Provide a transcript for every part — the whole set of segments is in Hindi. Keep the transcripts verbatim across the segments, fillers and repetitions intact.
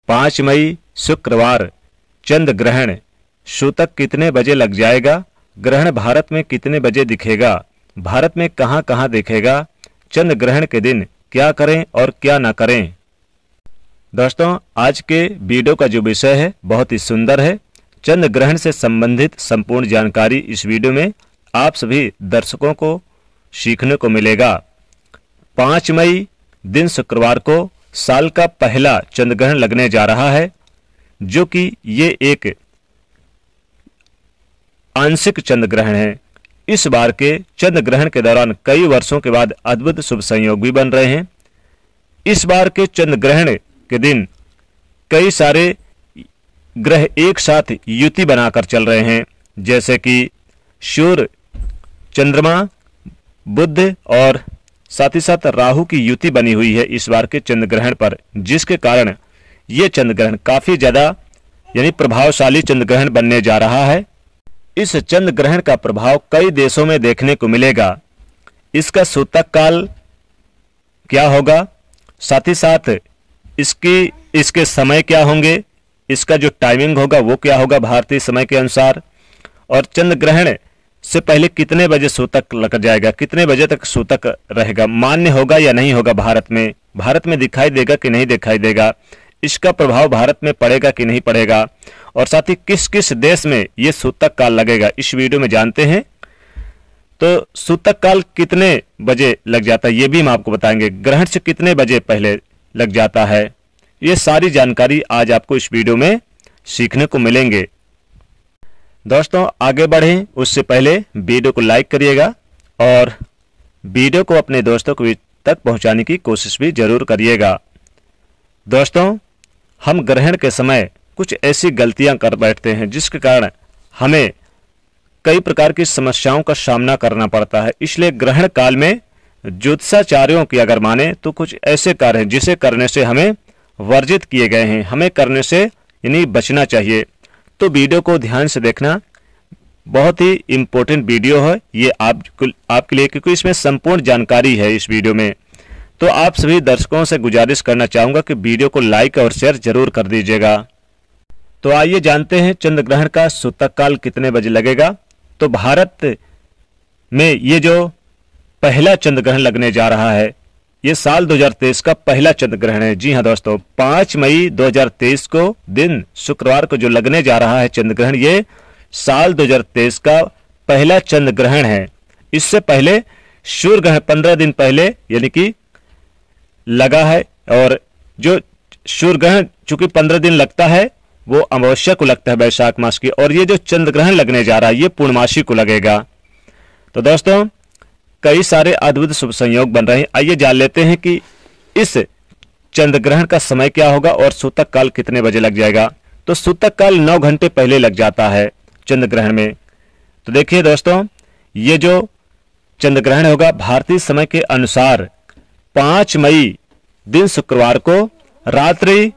पाँच मई शुक्रवार चंद्र ग्रहण सूतक कितने बजे लग जाएगा? ग्रहण भारत में कितने बजे दिखेगा? भारत में कहां कहां दिखेगा? चंद्र ग्रहण के दिन क्या करें और क्या ना करें? दोस्तों, आज के वीडियो का जो विषय है बहुत ही सुंदर है। चंद्र ग्रहण से संबंधित संपूर्ण जानकारी इस वीडियो में आप सभी दर्शकों को सीखने को मिलेगा। पाँच मई दिन शुक्रवार को साल का पहला चंद्र ग्रहण लगने जा रहा है, जो कि ये एक आंशिक चंद्र ग्रहण है। इस बार के चंद्र ग्रहण के दौरान कई वर्षों के बाद अद्भुत शुभ संयोग भी बन रहे हैं। इस बार के चंद्र ग्रहण के दिन कई सारे ग्रह एक साथ युति बनाकर चल रहे हैं, जैसे कि सूर्य, चंद्रमा, बुध और साथ ही साथ राहु की युति बनी हुई है इस बार के चंद्र ग्रहण पर, जिसके कारण ये चंद्र ग्रहण काफी ज्यादा यानी प्रभावशाली चंद्र ग्रहण बनने जा रहा है। इस चंद्र ग्रहण का प्रभाव कई देशों में देखने को मिलेगा। इसका सूतक काल क्या होगा, साथ ही साथ इसकी इसके समय क्या होंगे, इसका जो टाइमिंग होगा वो क्या होगा भारतीय समय के अनुसार, और चंद्र ग्रहण से पहले कितने बजे सूतक लग जाएगा, कितने बजे तक सूतक रहेगा, मान्य होगा या नहीं होगा, भारत में भारत में दिखाई देगा कि नहीं दिखाई देगा, इसका प्रभाव भारत में पड़ेगा कि नहीं पड़ेगा, और साथ ही किस किस देश में ये सूतक काल लगेगा, इस वीडियो में जानते हैं। तो सूतक काल कितने बजे लग जाता है ये भी हम आपको बताएंगे। ग्रहण से कितने बजे पहले लग जाता है, ये सारी जानकारी आज आपको इस वीडियो में सीखने को मिलेंगे। दोस्तों, आगे बढ़ें उससे पहले वीडियो को लाइक करिएगा और वीडियो को अपने दोस्तों को तक पहुंचाने की कोशिश भी जरूर करिएगा। दोस्तों, हम ग्रहण के समय कुछ ऐसी गलतियां कर बैठते हैं जिसके कारण हमें कई प्रकार की समस्याओं का सामना करना पड़ता है। इसलिए ग्रहण काल में ज्योतिषाचार्यों की अगर माने तो कुछ ऐसे कार्य हैं जिसे करने से हमें वर्जित किए गए हैं, हमें करने से यानी बचना चाहिए। तो वीडियो को ध्यान से देखना, बहुत ही इम्पोर्टेंट वीडियो है ये आप आपके लिए, क्योंकि इसमें संपूर्ण जानकारी है इस वीडियो में। तो आप सभी दर्शकों से गुजारिश करना चाहूंगा कि वीडियो को लाइक और शेयर जरूर कर दीजिएगा। तो आइए जानते हैं चंद्र ग्रहण का सूतक काल कितने बजे लगेगा। तो भारत में ये जो पहला चंद्र ग्रहण लगने जा रहा है, ये साल दो हज़ार तेईस का पहला चंद्र ग्रहण है। जी हाँ दोस्तों, पाँच मई दो हज़ार तेईस को दिन शुक्रवार को जो लगने जा रहा है चंद्र ग्रहण, ये साल दो हज़ार तेईस का पहला चंद्र ग्रहण है। इससे पहले सूर्य ग्रहण पंद्रह दिन पहले यानी कि लगा है, और जो सूर्य ग्रहण चूंकि पंद्रह दिन लगता है वो अमावस्या को लगता है वैशाख मास की, और ये जो चंद्र ग्रहण लगने जा रहा है ये पूर्णमासी को लगेगा। तो दोस्तों, कई सारे अद्भुत शुभ संयोग बन रहे हैं। आइए जान लेते हैं कि इस चंद्र ग्रहण का समय क्या होगा और सूतक काल कितने बजे लग जाएगा। तो सूतक काल नौ घंटे पहले लग जाता है चंद्र ग्रहण में। तो देखिए दोस्तों, ये जो चंद्र ग्रहण होगा भारतीय समय के अनुसार पाँच मई दिन शुक्रवार को रात्रि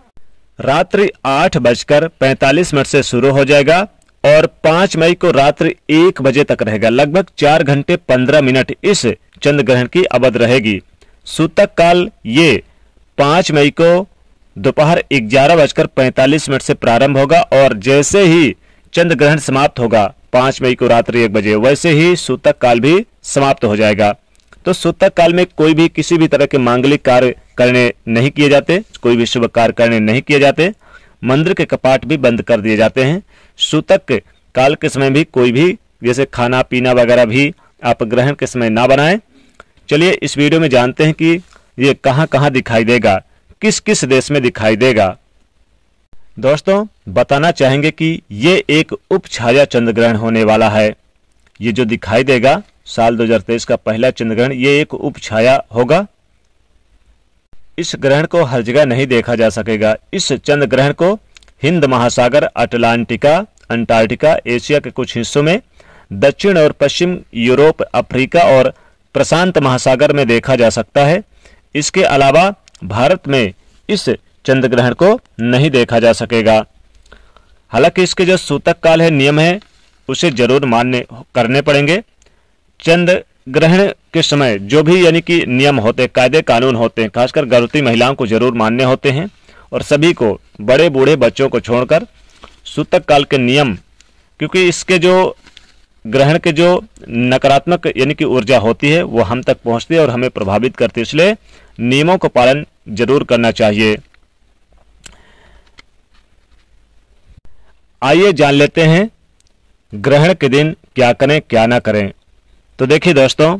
रात्रि आठ बजकर पैंतालीस मिनट से शुरू हो जाएगा और पाँच मई को रात्रि एक बजे तक रहेगा। लगभग चार घंटे पंद्रह मिनट इस चंद्र ग्रहण की अवधि रहेगी। सूतक काल ये पाँच मई को दोपहर ग्यारह बजकर पैंतालीस मिनट से प्रारंभ होगा, और जैसे ही चंद्र ग्रहण समाप्त होगा पाँच मई को रात्रि एक बजे, वैसे ही सूतक काल भी समाप्त हो जाएगा। तो सूतक काल में कोई भी किसी भी तरह के मांगलिक कार्य करने नहीं किए जाते, कोई भी शुभ कार्य करने नहीं किए जाते, मंदिर के कपाट भी बंद कर दिए जाते हैं। सूतक काल के समय भी कोई भी जैसे खाना पीना वगैरह भी आप ग्रहण के समय ना बनाएं। चलिए इस वीडियो में जानते हैं कि ये कहां कहां दिखाई देगा, किस किस देश में दिखाई देगा। दोस्तों, बताना चाहेंगे कि ये एक उपछाया चंद्र ग्रहण होने वाला है। ये जो दिखाई देगा साल दो हज़ार तेईस का पहला चंद्र ग्रहण, ये एक उपछाया होगा। इस ग्रहण को हर जगह नहीं देखा जा सकेगा। इस चंद्र ग्रहण को हिंद महासागर, अटलांटिका, अंटार्कटिका, एशिया के कुछ हिस्सों में, दक्षिण और पश्चिम यूरोप, अफ्रीका और प्रशांत महासागर में देखा जा सकता है। इसके अलावा भारत में इस चंद्र ग्रहण को नहीं देखा जा सकेगा। हालांकि इसके जो सूतक काल है, नियम है, उसे जरूर मान्य करने पड़ेंगे। चंद्र ग्रहण के समय जो भी यानी कि नियम होते, कायदे कानून होते हैं, खासकर गर्भवती महिलाओं को जरूर मान्य होते हैं, और सभी को, बड़े बूढ़े बच्चों को छोड़कर सूतक काल के नियम, क्योंकि इसके जो ग्रहण के जो नकारात्मक यानी कि ऊर्जा होती है वो हम तक पहुंचती है और हमें प्रभावित करती है, इसलिए नियमों का पालन जरूर करना चाहिए। आइए जान लेते हैं ग्रहण के दिन क्या करें क्या ना करें। तो देखिए दोस्तों,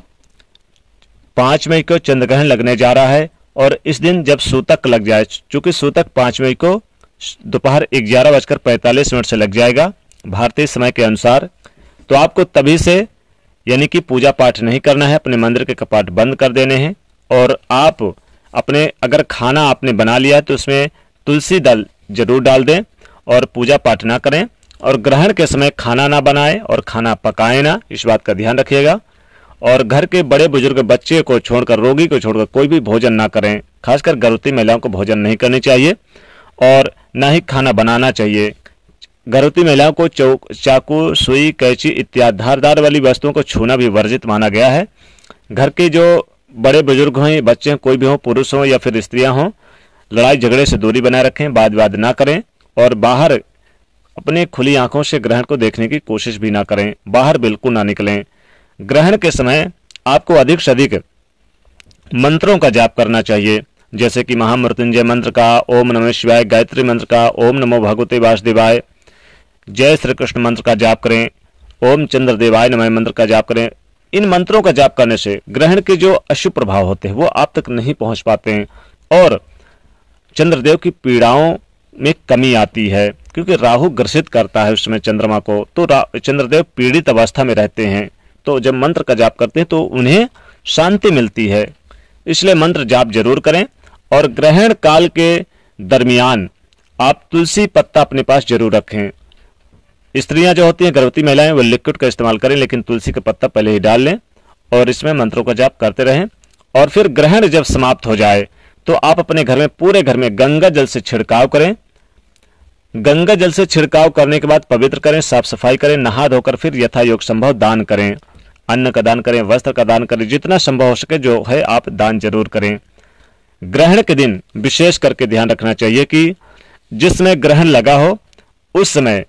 पाँच मई को चंद्र ग्रहण लगने जा रहा है और इस दिन जब सूतक लग जाए, चूंकि सूतक पाँच मई को दोपहर ग्यारह बजकर पैंतालीस मिनट से लग जाएगा भारतीय समय के अनुसार, तो आपको तभी से यानी कि पूजा पाठ नहीं करना है, अपने मंदिर के कपाट बंद कर देने हैं और आप अपने अगर खाना आपने बना लिया तो उसमें तुलसी दल जरूर डाल दें और पूजा पाठ ना करें। और ग्रहण के समय खाना ना बनाएं और खाना पकाएं ना, इस बात का ध्यान रखिएगा। और घर के बड़े बुजुर्ग, बच्चे को छोड़कर, रोगी को छोड़कर कोई भी भोजन ना करें, खासकर गर्भवती महिलाओं को भोजन नहीं करनी चाहिए और ना ही खाना बनाना चाहिए। गर्भवती महिलाओं को चाकू, सुई, कैंची इत्यादि धारदार वाली वस्तुओं को छूना भी वर्जित माना गया है। घर के जो बड़े बुजुर्ग हों, बच्चे, कोई भी हों, पुरुष हों या फिर स्त्रियां हों, लड़ाई झगड़े से दूरी बनाए रखें, वाद विवाद ना करें और बाहर अपने खुली आंखों से ग्रहण को देखने की कोशिश भी ना करें, बाहर बिल्कुल ना निकलें। ग्रहण के समय आपको अधिक से अधिक मंत्रों का जाप करना चाहिए, जैसे कि महामृत्युंजय मंत्र का, ओम नमः शिवाय, गायत्री मंत्र का, ओम नमो भगवते वासुदेवाय, जय श्री कृष्ण मंत्र का जाप करें, ओम चंद्रदेवाय नमः मंत्र का जाप करें। इन मंत्रों का जाप करने से ग्रहण के जो अशुभ प्रभाव होते हैं वो आप तक नहीं पहुंच पाते हैं और चंद्रदेव की पीड़ाओं में कमी आती है, क्योंकि राहु ग्रसित करता है उस समय चंद्रमा को, तो चंद्रदेव पीड़ित अवस्था में रहते हैं। तो जब मंत्र का जाप करते हैं तो उन्हें शांति मिलती है, इसलिए मंत्र जाप जरूर करें। और ग्रहण काल के दरमियान आप तुलसी पत्ता अपने पास जरूर रखें। स्त्रियां जो होती हैं, गर्भवती महिलाएं, वो लिक्विड का इस्तेमाल करें, लेकिन तुलसी का पत्ता पहले ही डाल लें और इसमें मंत्रों का जाप करते रहें। और फिर ग्रहण जब समाप्त हो जाए तो आप अपने घर में, पूरे घर में गंगा जल से छिड़काव करें। गंगा जल से छिड़काव करने के बाद पवित्र करें, साफ सफाई करें, नहा धोकर फिर यथा योग संभव दान करें, अन्न का दान करें, वस्त्र का दान करें, जितना संभव हो सके जो है आप दान जरूर करें। ग्रहण के दिन विशेष करके ध्यान रखना चाहिए कि जिस समय ग्रहण लगा हो उस समय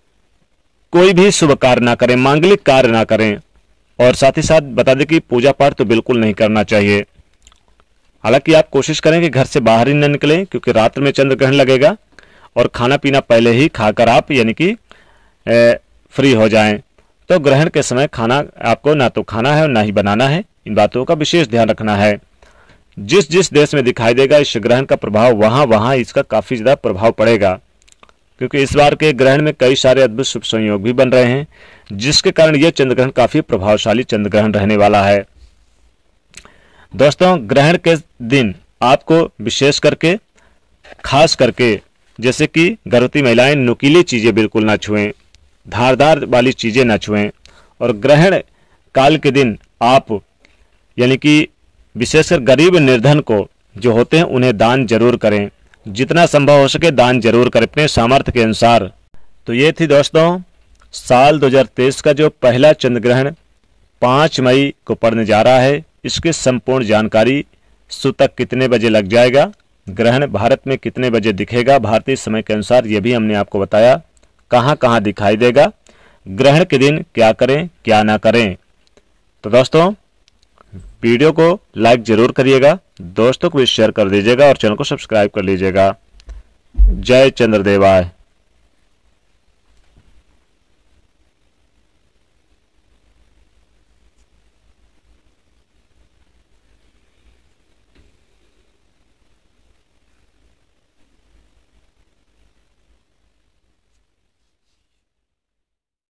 कोई भी शुभ कार्य ना करें, मांगलिक कार्य ना करें और साथ ही साथ बता दें कि पूजा पाठ तो बिल्कुल नहीं करना चाहिए। हालांकि आप कोशिश करें कि घर से बाहर ही न निकलें, क्योंकि रात में चंद्र ग्रहण लगेगा और खाना पीना पहले ही खाकर आप यानी कि फ्री हो जाएं। तो ग्रहण के समय खाना आपको ना तो खाना है और ना ही बनाना है, इन बातों का विशेष ध्यान रखना है। जिस जिस देश में दिखाई देगा इस ग्रहण का प्रभाव, वहां वहां इसका काफी ज्यादा प्रभाव पड़ेगा, क्योंकि इस बार के ग्रहण में कई सारे अद्भुत शुभ संयोग भी बन रहे हैं, जिसके कारण यह चंद्र ग्रहण काफी प्रभावशाली चंद्र ग्रहण रहने वाला है। दोस्तों, ग्रहण के दिन आपको विशेष करके, खास करके जैसे कि गर्भवती महिलाएं नुकीली चीजें बिल्कुल ना छुएं, धारदार वाली चीजें ना छुएं और ग्रहण काल के दिन आप यानी कि विशेषकर गरीब निर्धन को जो होते हैं उन्हें दान जरूर करें, जितना संभव हो सके दान जरूर करें अपने सामर्थ्य के अनुसार। तो ये थी दोस्तों साल दो हज़ार तेईस का जो पहला चंद्र ग्रहण पाँच मई को पड़ने जा रहा है, इसकी संपूर्ण जानकारी, सूतक कितने बजे लग जाएगा, ग्रहण भारत में कितने बजे दिखेगा भारतीय समय के अनुसार, ये भी हमने आपको बताया, कहां कहां दिखाई देगा, ग्रहण के दिन क्या करें क्या ना करें। तो दोस्तों वीडियो को लाइक जरूर करिएगा, दोस्तों को भी शेयर कर दीजिएगा और चैनल को सब्सक्राइब कर लीजिएगा। जय चंद्रदेवाय।